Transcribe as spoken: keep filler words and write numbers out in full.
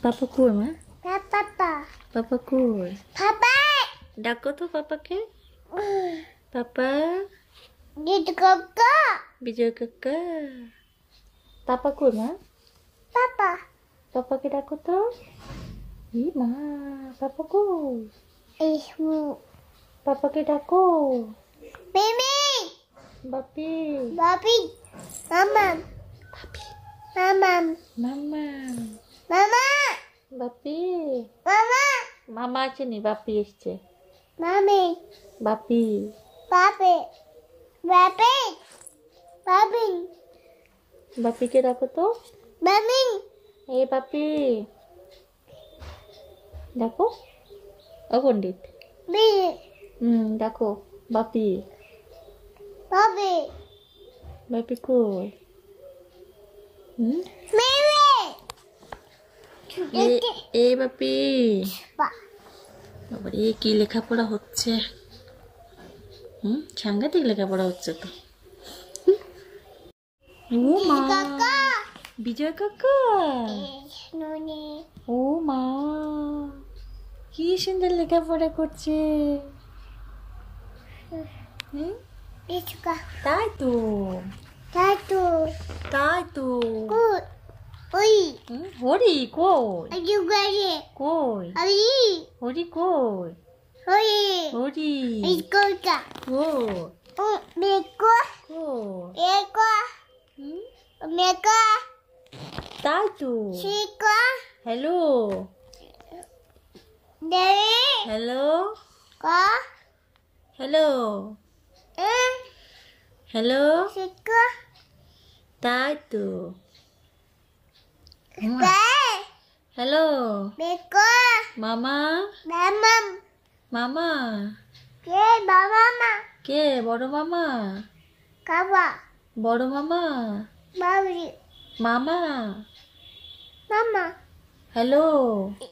পাপা কই মা? পাপা পাপা কই? পাপা ডাকো তো পাপাকে। পাপা দিদি কাকা বিজয় কাকা। পাপা কই মা? পাপা পাপাকে ডাকো তো। ই মা পাপা কই? ইসমু পাপাকে ডাকো। মিমি বাপি বাপি মামা বাপি মামা মামা মামা বাপি মামা মামা আছে নি? বাপি এসছে। মামি বাপি পাপে বাপি বাপি বাপিকে ডাকো তো। মামি এ বাপি ডাকো। ও পণ্ডিত বি হুম ডাকো বাপি। বাপি বাপি কই? হুম মিমি এ এ বাপি। বা বাবারে কি লেখাপড়া হচ্ছে? হুম সাংঘাতিক লেখাপড়া হচ্ছে তো। ও মা কাকা বিজয় কাকা। নুনি ও মা কি সুন্দর লেখাপড়া করছে। হুম ইসকা তাই তো তাতু তাই তো। কুট ওই হুম হরি কই? আজু গায়ে কই আই হরি কই? ওই হরি ইসকোটা ও ও মেকো কই? একো হুম মেকো তাই তো। শিকো হ্যালো দেরি হ্যালো কো হ্যালো এ হ্যালো শিকো তাই তো। কে হ্যালো মেকো মামা মামাম মামা কে বাবামা কে? বড় মামা কাবা বড় মামা বাবরি মামা মামা হ্যালো